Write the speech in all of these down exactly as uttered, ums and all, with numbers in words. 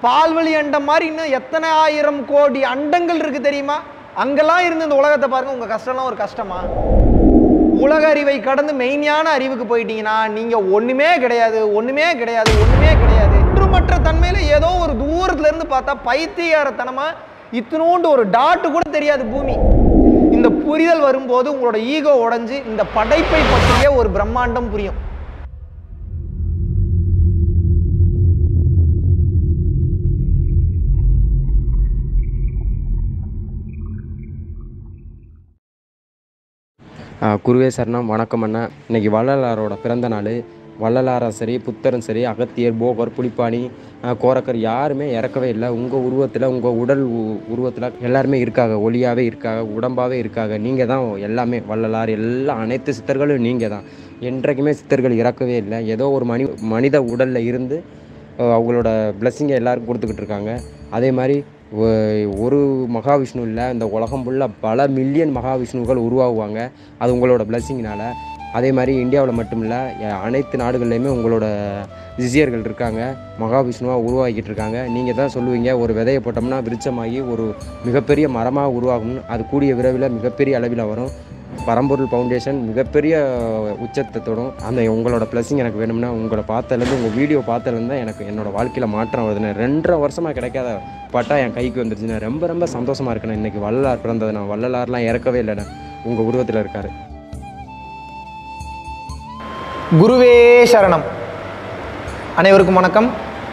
பால்வழி அண்டம் மாதிரி இன்னும் எத்தனை ஆயிரம் கோடி அண்டங்கள் இருக்கு தெரியுமா? அங்கெல்லாம் இருந்து இந்த உலகத்தை பாருங்க. உங்க கஷ்டம்லாம் ஒரு கஷ்டமா? உலக அறிவை கடந்து மெய்ஞான அறிவுக்கு போயிட்டீங்கன்னா நீங்க ஒண்ணுமே கிடையாது, ஒண்ணுமே கிடையாது, ஒண்ணுமே கிடையாது. ஒன்றுமற்ற தன்மையில ஏதோ ஒரு தூரத்துல இருந்து பார்த்தா பைத்தியக்காரத்தனமா இத்தினோண்டு ஒரு டாட்டு கூட தெரியாது பூமி. இந்த புரிதல் வரும்போது உங்களோட ஈகோ உடைஞ்சு இந்த படைப்பை பற்றிய ஒரு பிரம்மாண்டம் புரியும். குருவே சரணம். வணக்கம் அண்ணா. இன்றைக்கி வள்ளலாரோட பிறந்த நாள். வள்ளலாரும் சரி, புத்தரும் சரி, அகத்தியர், போகர், புலிப்பாணி, கோரக்கர் யாருமே இறக்கவே இல்லை. உங்கள் உருவத்தில், உங்கள் உடல் உருவத்தில் எல்லாருமே இருக்காங்க, ஒளியாகவே இருக்காங்க, உடம்பாகவே இருக்காங்க. நீங்கள் தான் எல்லாமே. வள்ளலார் எல்லா அனைத்து சித்தர்களும் நீங்கள் தான். என்றைக்குமே சித்தர்கள் இறக்கவே இல்லை. ஏதோ ஒரு மனி மனித உடலில் இருந்து அவங்களோட பிளஸ்ஸிங்கை எல்லாருக்கும் கொடுத்துக்கிட்டு இருக்காங்க. அதே மாதிரி ஒரு மகாவிஷ்ணு இல்லை, இந்த உலகம் ஃபுல்லாக பல மில்லியன் மகாவிஷ்ணுக்கள் உருவாகுவாங்க. அது உங்களோட பிளஸ்ஸிங்னால். அதே மாதிரி இந்தியாவில் மட்டும் இல்லை, அனைத்து நாடுகள்லையுமே உங்களோட சிஷியர்கள் இருக்காங்க, மகாவிஷ்ணுவாக உருவாக்கிட்டு இருக்காங்க. நீங்கள் தான் சொல்லுவீங்க, ஒரு விதையை போட்டோம்னா விருட்சமாகி ஒரு மிகப்பெரிய மரமாக உருவாகும்னு. அது கூடிய விரைவில் மிகப்பெரிய அளவில் வரும். பரம்பொருள் ஃபவுண்டேஷன் மிகப்பெரிய உச்சத்தை தொடும். அந்த உங்களோட பிளஸிங் எனக்கு வேணும்னா உங்களோட பார்த்ததுலேருந்து, உங்கள் வீடியோ பார்த்ததுலேருந்து தான் எனக்கு என்னோடய வாழ்க்கையில் மாற்றம் வருதுண்ணே. ரெண்டரை வருஷமாக கிடைக்காத பட்டா என் கைக்கு வந்துருச்சுண்ணே. ரொம்ப ரொம்ப சந்தோஷமாக இருக்குண்ணே. இன்றைக்கி வள்ளலார் பிறந்தது. நான் வள்ளலார்லாம் இறக்கவே இல்லைண்ணே, உங்கள் உருவத்தில் இருக்கார். குருவே சரணம். அனைவருக்கும் வணக்கம்.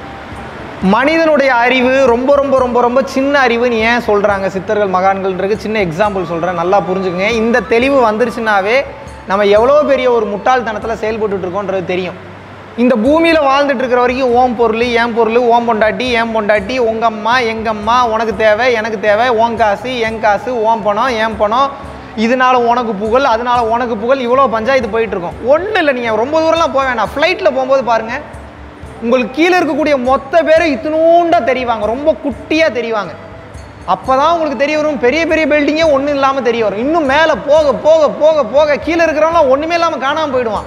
மனிதனுடைய அறிவு ரொம்ப ரொம்ப ரொம்ப ரொம்ப சின்ன அறிவுன்னு ஏன் சொல்கிறாங்க சித்தர்கள் மகான்கள்ன்றது சின்ன எக்ஸாம்பிள் சொல்கிறேன், நல்லா புரிஞ்சுக்கங்க. இந்த தெளிவு வந்துருச்சுனாவே நம்ம எவ்வளோ பெரிய ஒரு முட்டாள்தனத்தில் செயல்பட்டு இருக்கோன்றது தெரியும். இந்த பூமியில் வாழ்ந்துட்டு இருக்கிற வரைக்கும் ஓம் பொருள், ஏன் பொருள், ஓம் பொண்டாட்டி, ஏன் பொண்டாட்டி, உங்கள் அம்மா, எங்கள் அம்மா, உனக்கு தேவை, எனக்கு தேவை, ஓன் காசு, என் காசு, ஓம் பணம், ஏன் பணம், இதனால உனக்கு புகழ், அதனால உனக்கு புகழ், இவ்வளோ பஞ்சாயத்து போயிட்டுருக்கோம். ஒன்றும் இல்லை, நீங்கள் ரொம்ப தூரம்லாம் போக வேணாம். ஃப்ளைட்டில் போகும்போது பாருங்கள், உங்களுக்கு கீழே இருக்கக்கூடிய மொத்த பேரை இத்தினூண்டாக தெரிவாங்க, ரொம்ப குட்டியாக தெரிவாங்க. அப்போ தான் உங்களுக்கு தெரிய வரும் பெரிய பெரிய பில்டிங்கே ஒன்றும் இல்லாமல் தெரிய வரும். இன்னும் மேலே போக போக போக போக கீழே இருக்கிறவங்களாம் ஒன்றுமே இல்லாமல் காணாமல் போயிடுவான்.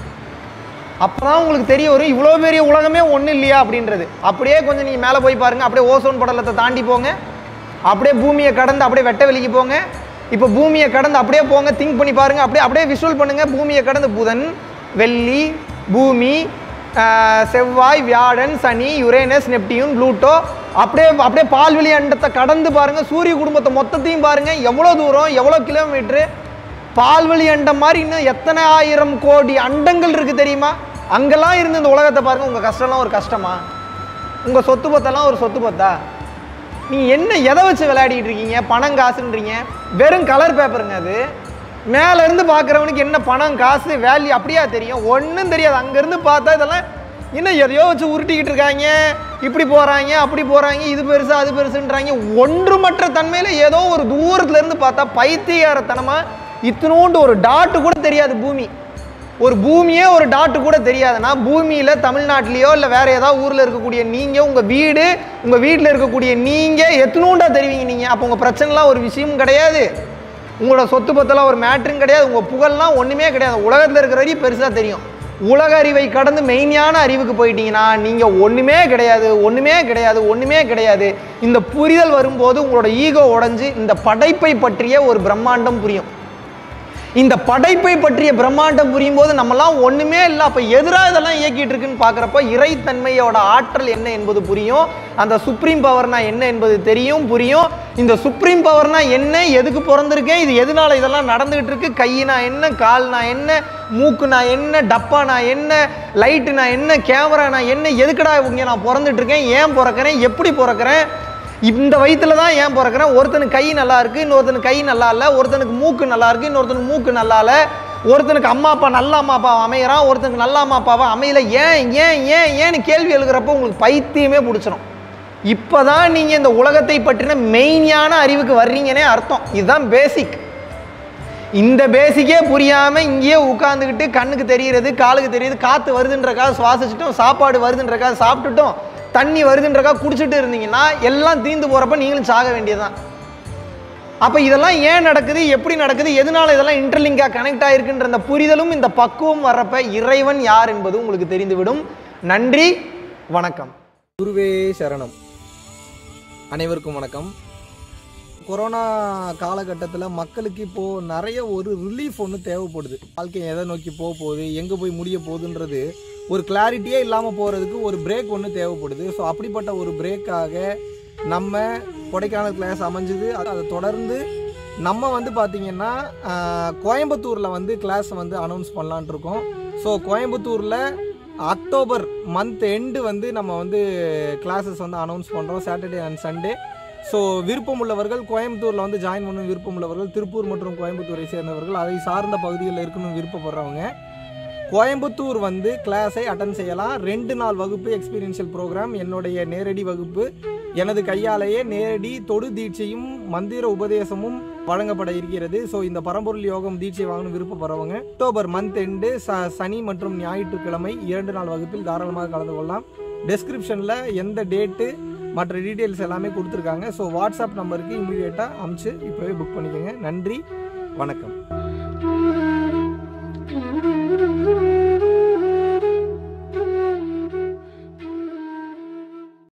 அப்போ தான் உங்களுக்கு தெரிய வரும் இவ்வளோ பெரிய உலகமே ஒன்றும் இல்லையா அப்படின்றது. அப்படியே கொஞ்சம் நீங்கள் மேலே போய் பாருங்கள், அப்படியே ஓசோன் படலத்தை தாண்டி போங்க, அப்படியே பூமியை கடந்து அப்படியே வெட்ட வெளிக்கு போங்க. இப்போ பூமியை கடந்து அப்படியே போங்க, திங்க் பண்ணி பாருங்கள், அப்படியே அப்படியே விஷுவல் பண்ணுங்கள். பூமியை கடந்து புதன், வெள்ளி, பூமி, செவ்வாய், வியாழன், சனி, யுரேனஸ், நெப்டியூன், ப்ளூட்டோ, அப்படியே அப்படியே பால்வெளி அண்டத்தை கடந்து பாருங்கள். சூரிய குடும்பத்தை மொத்தத்தையும் பாருங்கள், எவ்வளோ தூரம், எவ்வளோ கிலோமீட்ரு. பால்வெளி அண்டம் மாதிரி இன்னும் எத்தனை ஆயிரம் கோடி அண்டங்கள் இருக்குது தெரியுமா? அங்கெல்லாம் இருந்து இந்த உலகத்தை பாருங்கள். உங்கள் கஷ்டம்லாம் ஒரு கஷ்டமா? உங்கள் சொத்து பத்தெல்லாம் ஒரு சொத்து பத்தா? நீங்கள் என்ன எதை வச்சு விளையாடிட்டு இருக்கீங்க? பணம் காசுன்றீங்க, வெறும் கலர் பேப்பருங்க அது. மேலேருந்து பார்க்குறவனுக்கு என்ன பணம் காசு வேல்யூ அப்படியா தெரியும்? ஒன்றும் தெரியாது. அங்கேருந்து பார்த்தா இதெல்லாம் இன்னும் எதையோ வச்சு உருட்டிக்கிட்டு இருக்காங்க, இப்படி போகிறாங்க, அப்படி போகிறாங்க, இது பெருசு அது பெருசுன்றாங்க. ஒன்றுமற்ற தன்மையில் ஏதோ ஒரு தூரத்துலேருந்து பார்த்தா பைத்தியக்காரத்தனமாக இத்தினோண்டு ஒரு டாட்டு கூட தெரியாது பூமி. ஒரு பூமியே ஒரு டாட்டு கூட தெரியாதுன்னா பூமியில் தமிழ்நாட்டிலையோ இல்லை வேறு ஏதாவது ஊரில் இருக்கக்கூடிய நீங்கள், உங்கள் வீடு, உங்கள் வீட்டில் இருக்கக்கூடிய நீங்கள் எத்தனோண்டா தெரிவிங்க நீங்கள்? அப்போ உங்கள் பிரச்சனைலாம் ஒரு விஷயமும் கிடையாது, உங்களோட சொத்து பத்தெல்லாம் ஒரு மேட்ரும் கிடையாது, உங்கள் புகழ்லாம் ஒன்றுமே கிடையாது. உலகத்தில் இருக்கிற வரையும் பெருசாக தெரியும். உலக அறிவை கடந்து மெய்ஞான அறிவுக்கு போயிட்டீங்கன்னா நீங்கள் ஒன்றுமே கிடையாது, ஒன்றுமே கிடையாது, ஒன்றுமே கிடையாது. இந்த புரிதல் வரும்போது உங்களோட ஈகோ உடைஞ்சு இந்த படைப்பை பற்றிய ஒரு பிரம்மாண்டம் புரியும். இந்த படைப்பை பற்றிய பிரம்மாண்டம் புரியும் போது நம்மலாம் ஒன்றுமே இல்லை, அப்போ எதிராக இதெல்லாம் இயக்கிட்டு இருக்குன்னு பார்க்குறப்ப இறைத்தன்மையோட ஆற்றல் என்ன என்பது புரியும். அந்த சுப்ரீம் பவர்னா என்ன என்பது தெரியும், புரியும். இந்த சுப்ரீம் பவர்னா என்ன, எதுக்கு பிறந்திருக்கேன், இது எதனால இதெல்லாம் நடந்துகிட்டு இருக்கு, கையினா என்ன, கால்னா என்ன, மூக்குனா என்ன, டப்பானா என்ன, லைட்டுனா என்ன, கேமரானா என்ன, எதுக்கடா இவங்க நான் பிறந்துட்டு இருக்கேன், ஏன் பிறக்கிறேன், எப்படி பிறக்கிறேன், இந்த வயிற்றுல தான் ஏன் பிறக்கிறேன், ஒருத்தனுக்கு கை நல்லா இருக்குது, இன்னொருத்தனுக்கு கை நல்லா இல்லை, ஒருத்தனுக்கு மூக்கு நல்லா இருக்குது, இன்னொருத்தனுக்கு மூக்கு நல்லா இல்லை, ஒருத்தனுக்கு அம்மா அப்பா நல்ல அம்மா அப்பாவை அமைகிறான், ஒருத்தனுக்கு நல்ல அம்மா அப்பாவை அமையல, ஏன் ஏன் ஏன் ஏன்னு கேள்வி எழுகிறப்போ உங்களுக்கு பைத்தியமே பிடிச்சிடும். இப்போ தான் நீங்கள் இந்த உலகத்தை பற்றின மெயினான அறிவுக்கு வர்றீங்கன்னே அர்த்தம். இதுதான் பேசிக். இந்த பேசிக்கே புரியாமல் இங்கேயே உட்காந்துக்கிட்டு கண்ணுக்கு தெரிகிறது, காலுக்கு தெரியுது, காற்று வருதுன்றக்காக சுவாசிச்சிட்டோம், சாப்பாடு வருதுன்றக்காக சாப்பிட்டுட்டோம், தண்ணி வருதுன்றக்கா குடிச்சிட்டு இருந்தீங்கன்னா எல்லாம் தீந்து போகிறப்ப நீங்களும் சாக வேண்டியதுதான். அப்போ இதெல்லாம் ஏன் நடக்குது, எப்படி நடக்குது, எதனால இதெல்லாம் இன்டர்லிங்காக கனெக்ட் ஆகிருக்குன்ற அந்த புரிதலும் இந்த பக்குவம் வர்றப்ப இறைவன் யார் என்பது உங்களுக்கு தெரிந்துவிடும். நன்றி, வணக்கம். குருவே சரணம். அனைவருக்கும் வணக்கம். கொரோனா காலகட்டத்தில் மக்களுக்கு இப்போது நிறைய ஒரு ரிலீஃப் ஒன்று தேவைப்படுது. வாழ்க்கை எதை நோக்கி போக போகுது, எங்கே போய் முடிய போகுதுன்றது ஒரு கிளாரிட்டியே இல்லாமல் போகிறதுக்கு ஒரு பிரேக் ஒன்று தேவைப்படுது. ஸோ அப்படிப்பட்ட ஒரு பிரேக்காக நம்ம கொடைக்கானல் கிளாஸ் அமைஞ்சுது. அதை தொடர்ந்து நம்ம வந்து பார்த்திங்கன்னா கோயம்புத்தூரில் வந்து கிளாஸ் வந்து அனௌன்ஸ் பண்ணலான் இருக்கோம். ஸோ கோயம்புத்தூரில் அக்டோபர் மந்த் எண்டு வந்து நம்ம வந்து கிளாஸஸ் வந்து அனௌன்ஸ் பண்ணுறோம், சாட்டர்டே அண்ட் சண்டே. ஸோ விருப்பம் உள்ளவர்கள் கோயம்புத்தூரில் வந்து ஜாயின் பண்ணணும், விருப்பம் உள்ளவர்கள் திருப்பூர் மற்றும் கோயம்புத்தூரை சேர்ந்தவர்கள், அதை சார்ந்த பகுதிகளில் இருக்கணும் விருப்பப்படுறவங்க கோயம்புத்தூர் வந்து கிளாஸை அட்டன் செய்யலாம். ரெண்டு நாள் வகுப்பு எக்ஸ்பீரியன்ஷியல் ப்ரோக்ராம், என்னுடைய நேரடி வகுப்பு, எனது கையாலேயே நேரடி தொடு தீட்சையும் மந்திர உபதேசமும் வழங்கப்பட இருக்கிறது. ஸோ இந்த பரம்பொருள் யோகம் தீட்சை வாங்கணும் விருப்பப்படுறவங்க அக்டோபர் மந்த் எண்டு ச சனி மற்றும் ஞாயிற்றுக்கிழமை இரண்டு நாள் வகுப்பில் தாராளமாக கலந்து கொள்ளலாம். டெஸ்கிரிப்ஷனில் எந்த டேட்டு மற்ற டீட்டெயில்ஸ் எல்லாமே கொடுத்துருக்காங்க. ஸோ வாட்ஸ்அப் நம்பருக்கு இமீடியட்டாக அமுச்சு இப்போவே புக் பண்ணிக்கோங்க. நன்றி, வணக்கம்.